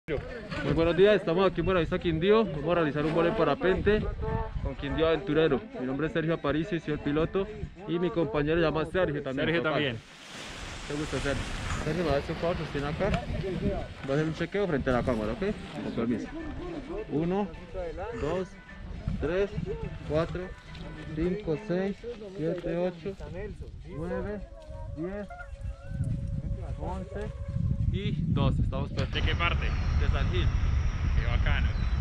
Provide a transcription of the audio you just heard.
Muy buenos días, estamos aquí en Buenavista, Quindío. Vamos a realizar un vuelo en parapente con Quindío Aventurero. Mi nombre es Sergio Aparicio, soy el piloto y mi compañero se llama Sergio también. Sergio también. ¿Te gusta, Sergio? Sergio, me va a hacer un favor, sostiene acá. Voy a hacer un chequeo frente a la cámara, ¿ok? Con permiso. 1, 2, 3, 4, 5, 6, 7, 8, 9, 10, 11 y 12. Estamos perfectos. ¿De qué parte? De San Gil. Qué bacano.